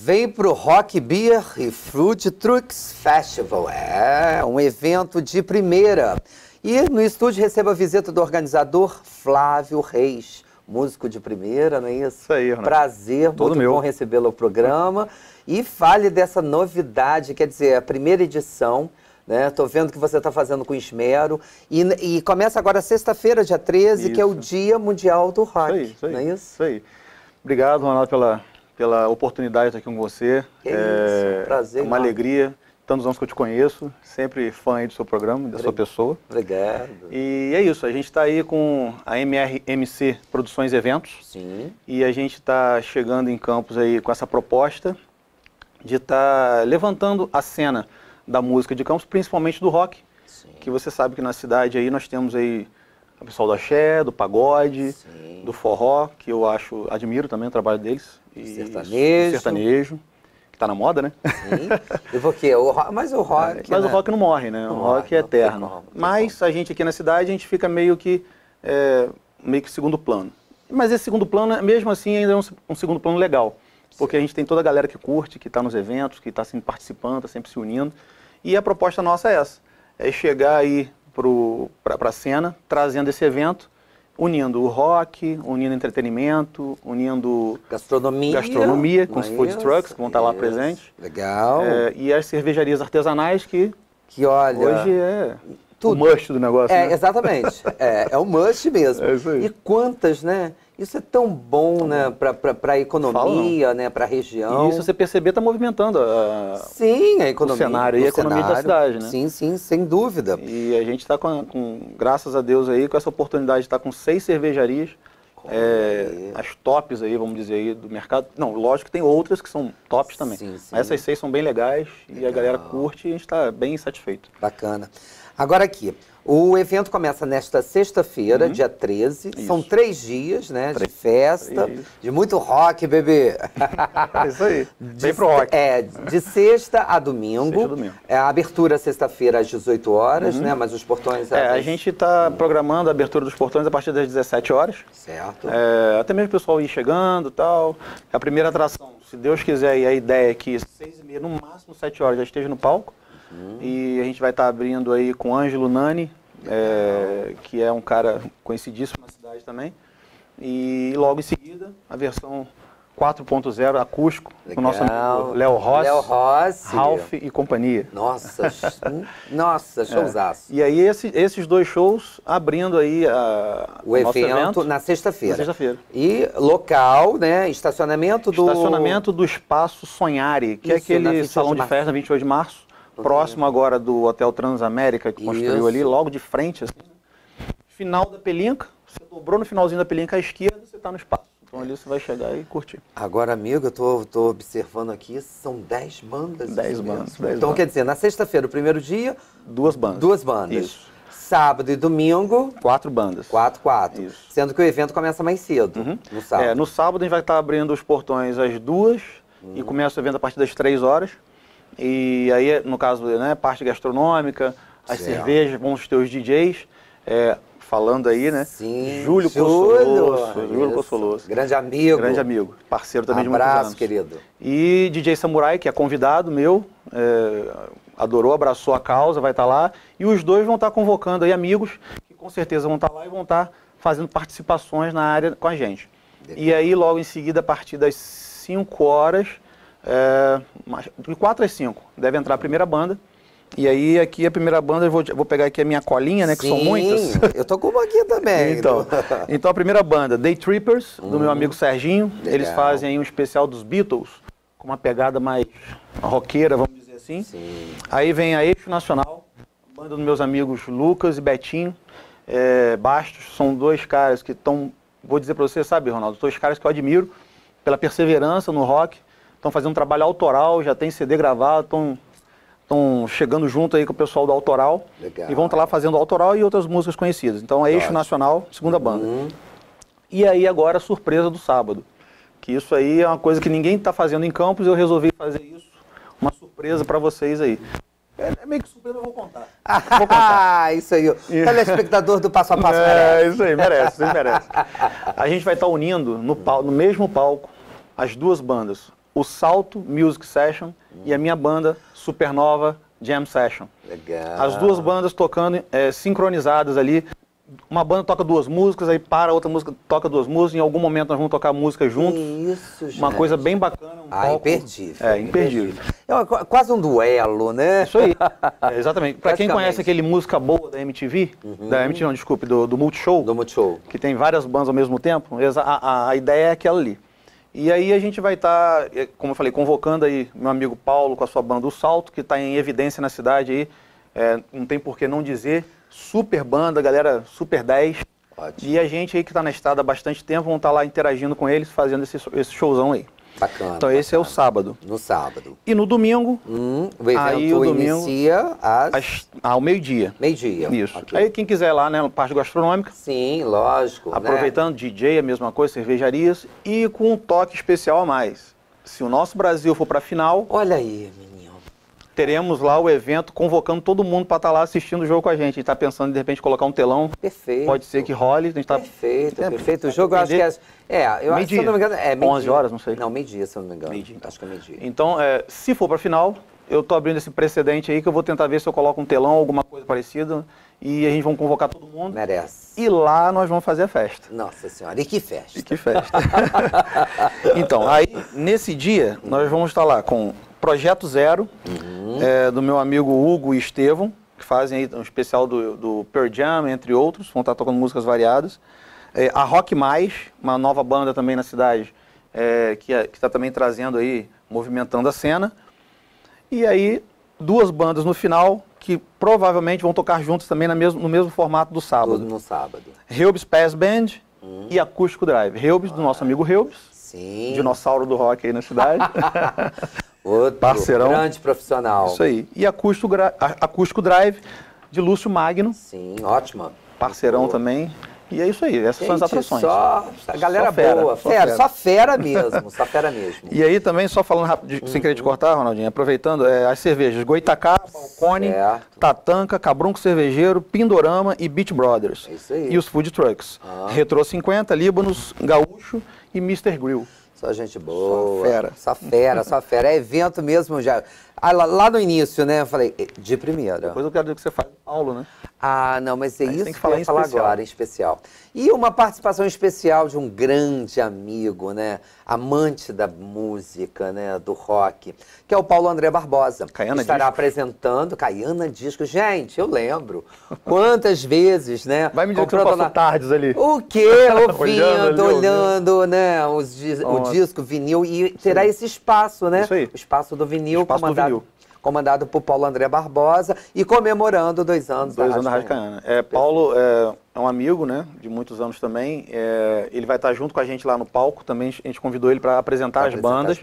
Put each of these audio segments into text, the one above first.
Vem pro Rock Beer e Fruit Trucks Festival. É um evento de primeira. E no estúdio recebo a visita do organizador Flávio Reis, músico de primeira, não é isso? Isso aí, Renato. Prazer, todo muito meu. bom recebê-lo ao programa. E fale dessa novidade, quer dizer, a primeira edição, né? Tô vendo que você está fazendo com esmero. E começa agora sexta-feira, dia 13, que é o Dia Mundial do Rock. Isso aí, não é isso? Isso aí. Obrigado, Ronaldo, pela oportunidade de estar aqui com você. Que isso, prazer. É uma alegria. Tantos anos que eu te conheço, sempre fã aí do seu programa, da sua pessoa. Obrigado. E é isso, a gente está aí com a MRMC Produções e Eventos. Sim. E a gente está chegando em Campos aí com essa proposta de estar levantando a cena da música de Campos, principalmente do rock. Sim. Que você sabe que na cidade aí nós temos aí o pessoal do axé, do pagode, Sim. do forró, que eu admiro também o trabalho deles. E sertanejo, que está na moda, né? Sim. E porque mas o rock... Mas né? o rock não morre, né? O rock é eterno. Mas a gente aqui na cidade, a gente fica meio que segundo plano. Mas esse segundo plano, mesmo assim, ainda é um segundo plano legal. Porque a gente tem toda a galera que curte, que está nos eventos, que está sempre participando, está sempre se unindo. E a proposta nossa é essa. É chegar aí para a cena, trazendo esse evento, unindo o rock, unindo entretenimento, unindo gastronomia com os food trucks, que vão estar lá presentes. Legal. E as cervejarias artesanais que olha, hoje é tudo. O must do negócio, né? Exatamente. É o must mesmo. É isso aí. E quantas, né? Isso é tão bom, né? Para a economia, né? Para a região. E isso, você perceber, está movimentando sim, a economia, o cenário e a economia da cidade, né? Sim, sim, sem dúvida. E a gente está graças a Deus aí, com essa oportunidade de estar com 6 cervejarias, as tops aí, vamos dizer, aí do mercado. Não, lógico que tem outras que são tops também. Sim, sim. Mas essas 6 são bem legais e a galera curte e a gente está bem satisfeito. Bacana. Agora aqui, o evento começa nesta sexta-feira, dia 13. Isso. São 3 dias, né? De festa, de muito rock, bebê. É isso aí. Vem pro rock. De sexta a domingo. Sexta a domingo. A abertura sexta-feira às 18 horas, né? Mas os portões... a gente está programando a abertura dos portões a partir das 17 horas. Certo. Até mesmo o pessoal ir chegando e tal. A primeira atração, se Deus quiser, e a ideia é que 6h30, no máximo 7 horas, já esteja no palco. E a gente vai estar abrindo aí com Ângelo Nani, que é um cara conhecidíssimo na cidade também. E logo em seguida, a versão 4.0 acústico, com o nosso amigo Léo Rossi, Ralph e companhia. Nossa, showzaço. E aí esses 2 shows abrindo aí o evento na sexta-feira. E local, né? Estacionamento do Espaço Sonhare, que é aquele salão de festa, 28 de março. Próximo agora do Hotel Transamérica, que construiu ali, logo de frente, assim, né? Final da Pelinca, você dobrou no finalzinho da Pelinca à esquerda, você está no espaço. Então ali você vai chegar e curtir. Agora, amigo, eu tô observando aqui, são 10 bandas. 10 bandas. Então, quer dizer, na sexta-feira, o primeiro dia... 2 bandas. 2 bandas. Isso. Sábado e domingo... 4 bandas. 4. Isso. Sendo que o evento começa mais cedo, no sábado. No sábado a gente vai estar abrindo os portões às 2 e começa o evento a partir das 3 horas. E aí, no caso, né, parte gastronômica, as cervejas, vão ter os DJs, falando aí, né? Sim, Júlio Cossoloso. Grande amigo. Parceiro também de muitos anos. Abraço, querido. E DJ Samurai, que é convidado meu, adorou, abraçou a causa, vai estar lá. E os 2 vão estar convocando aí amigos, que com certeza vão estar lá e vão estar fazendo participações na área com a gente. E aí, logo em seguida, a partir das 5 horas... de 4 às 5 deve entrar a primeira banda. E aí aqui a primeira banda, eu vou pegar aqui a minha colinha, né, que são muitas. Eu tô com uma aqui também. Então a primeira banda, Day Trippers, do meu amigo Serginho. Legal. Eles fazem aí um especial dos Beatles, com uma pegada mais roqueira, vamos dizer assim. Sim. Aí vem a Eixo Nacional, banda dos meus amigos Lucas e Betinho Bastos. São 2 caras que estão, vou dizer pra você, sabe, Ronaldo, 2 caras que eu admiro pela perseverança no rock. Estão fazendo um trabalho autoral, já tem CD gravado, estão chegando junto aí com o pessoal do autoral. Legal. E vão estar lá fazendo autoral e outras músicas conhecidas. Então é Eixo Nacional, segunda banda. E aí agora a surpresa do sábado. Que isso aí é uma coisa que ninguém está fazendo em Campos, eu resolvi fazer isso. Uma surpresa para vocês aí. É meio que surpresa, eu vou contar. Isso aí. O telespectador do Passo a Passo merece. Isso aí, merece. A gente vai estar unindo no mesmo palco as 2 bandas. o Salto Music Session e a minha banda Supernova Jam Session. Legal. As duas bandas tocando sincronizadas ali. Uma banda toca duas músicas, aí para, outra música toca duas músicas, em algum momento nós vamos tocar música juntos. Isso, gente. Uma coisa bem bacana. Imperdível. Imperdível. É quase um duelo, né? Isso aí. Exatamente. Para quem conhece aquele Música Boa da MTV, da MTV, não, desculpe, do Multishow. Do Multishow. Que tem várias bandas ao mesmo tempo, a ideia é aquela ali. E aí a gente vai estar, como eu falei, convocando aí meu amigo Paulo com a sua banda O Salto, que está em evidência na cidade aí, não tem por que não dizer, super banda, galera super 10. Ótimo. E a gente aí que está na estrada há bastante tempo, vamos estar lá interagindo com eles, fazendo esse showzão aí. Bacana. Então esse é o sábado. No sábado. E no domingo, o evento inicia ao meio-dia. Meio-dia. Isso. Okay. Aí quem quiser lá, né, na parte gastronômica. Sim, lógico. Aproveitando, né? DJ, a mesma coisa, cervejarias. E com um toque especial a mais. Se o nosso Brasil for para a final... Olha aí, menino. Teremos lá o evento convocando todo mundo para estar lá assistindo o jogo com a gente. A gente está pensando em, de repente, colocar um telão. Perfeito. Pode ser que role. A gente tá... Perfeito. O jogo, eu acho que eu acho que, se eu não me engano, meio-dia. 11 horas, não sei. Não, meio-dia, se eu não me engano. Meio-dia. Acho que é meio-dia. Então, se for para a final, eu estou abrindo esse precedente aí que eu vou tentar ver se eu coloco um telão, alguma coisa parecida. E a gente vai convocar todo mundo. Merece. E lá nós vamos fazer a festa. Nossa Senhora, e que festa? E que festa. Então, aí, nesse dia, nós vamos estar lá com Projeto Zero, do meu amigo Hugo e Estevão, que fazem aí um especial do Pearl Jam, entre outros, vão estar tocando músicas variadas. A Rock Mais, uma nova banda também na cidade, que está também trazendo aí, movimentando a cena. E aí, duas bandas no final, que provavelmente vão tocar juntos também no mesmo formato do sábado. Tudo no sábado. Helbs Pass Band e Acústico Drive. Helbs, do nosso amigo Helbs. Sim. Dinossauro do rock aí na cidade. Outro parceirão. Grande profissional. Isso aí. E Acústico Drive, de Lúcio Magno. Sim, ótima. Parceirão também. E é isso aí, essas são as atrações. Só galera boa, só fera mesmo, só fera mesmo. E aí também, só falando rápido, sem querer te cortar, Ronaldinho, aproveitando, as cervejas Goitacá, Balcone, Tatanca, Cabrunco Cervejeiro, Pindorama e Beach Brothers. É isso aí. E os food trucks. Retro 50, Líbanos, Gaúcho e Mr. Grill. Só gente boa. Só fera. Só fera, só fera. É evento mesmo já. Lá no início, né? Eu falei, de primeira. Depois eu quero ver o que você faz, Paulo, né? Não, mas é isso tem que falar eu ia falar agora, em especial. E uma participação especial de um grande amigo, né? Amante da música, né? Do rock, que é o Paulo André Barbosa. Caiana estará Discos. Apresentando Caiana Discos. Gente, eu lembro. Quantas vezes, né? Vai me dizer que eu passo tardes ali. O quê? Ouvindo, olhando, né? O disco, vinil. E terá esse espaço, né? Isso aí. O espaço do vinil, comandado por Paulo André Barbosa e comemorando 2 anos da Rádio Caiana. Paulo é um amigo, né, de muitos anos também. Ele vai estar junto com a gente lá no palco também. A gente convidou ele para apresentar as bandas.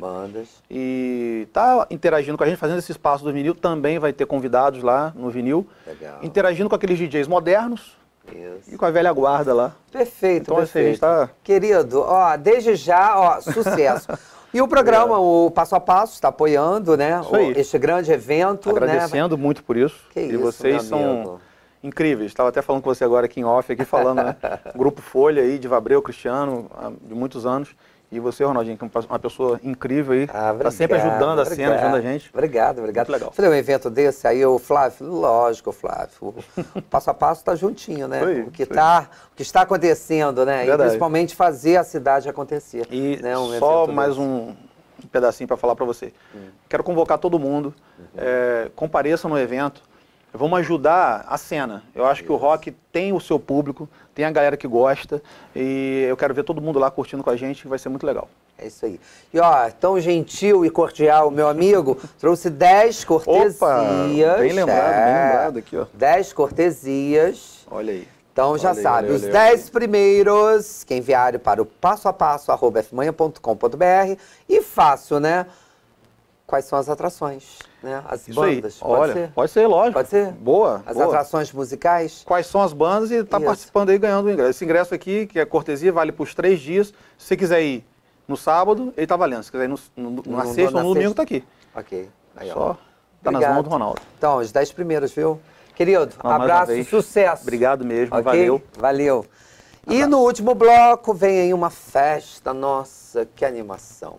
E tá interagindo com a gente, fazendo esse espaço do vinil. Também vai ter convidados lá no vinil. Legal. Interagindo com aqueles DJs modernos. Isso. E com a velha guarda lá. Perfeito, então, perfeito. A gente tá... Querido, desde já, sucesso. E o programa, o Passo a Passo, está apoiando, né? Este grande evento. Agradecendo muito por isso. E vocês são incríveis. Estava até falando com você agora aqui em off, aqui falando, né? Grupo Folha aí, de Vabreu, Cristiano, de muitos anos. E você, Ronaldinho, que é uma pessoa incrível aí. Está sempre ajudando a cena, ajudando a gente. Obrigado. Muito legal. Falei, um evento desse, aí o Flávio, lógico, Flávio. O Passo a Passo está juntinho, né? O que está acontecendo, né? Verdade. E principalmente fazer a cidade acontecer. E né? só mais um pedacinho para falar para você. Quero convocar todo mundo, compareçam no evento. Vamos ajudar a cena. Eu acho que o rock tem o seu público, tem a galera que gosta, e eu quero ver todo mundo lá curtindo com a gente, vai ser muito legal. É isso aí. E tão gentil e cordial, meu amigo, trouxe 10 cortesias. Opa, bem lembrado aqui, ó. 10 cortesias. Olha aí. Então já sabe, os 10 primeiros que enviarem para o passoapasso@fmanha.com.br e fácil, né? Quais são as atrações, né? As bandas. Pode ser, lógico. Pode ser? Boa. As atrações musicais. Quais são as bandas e tá participando aí, ganhando o ingresso. Esse ingresso aqui, que é cortesia, vale para os 3 dias. Se você quiser ir no sábado, ele tá valendo. Se quiser ir na sexta ou no domingo, tá aqui. Ok. Aí, só tá nas mãos do Ronaldo. Então, os 10 primeiros, viu? Querido, abraço, sucesso. Obrigado mesmo, okay? Valeu. E no último bloco vem aí uma festa, nossa, que animação.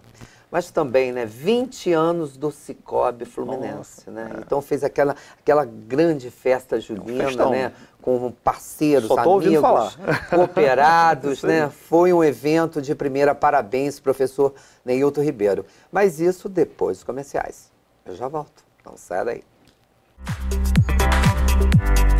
mas também, né, 20 anos do Cicobi Fluminense, né? Então fez aquela grande festa junina, né? Com parceiros, amigos, cooperados, né? Foi um evento de primeira. Parabéns, professor Neilton Ribeiro. Mas isso depois dos comerciais. Eu já volto. Então sai daí.